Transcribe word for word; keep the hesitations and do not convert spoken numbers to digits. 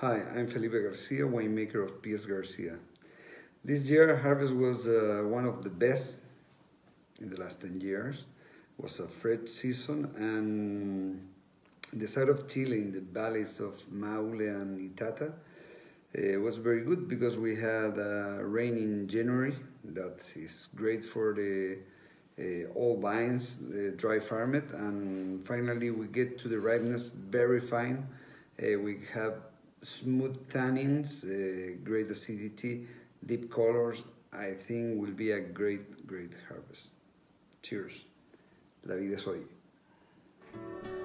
Hi, I'm Felipe Garcia, winemaker of P S Garcia. This year harvest was uh, one of the best in the last ten years. It was a fresh season, and the side of Chile in the valleys of Maule and Itata uh, was very good because we had uh, rain in January. That is great for the uh, all vines, the dry farmed, and finally we get to the ripeness very fine. Uh, we have smooth tannins, uh, great acidity, deep colors. I think will be a great, great harvest. Cheers. La vida es hoy.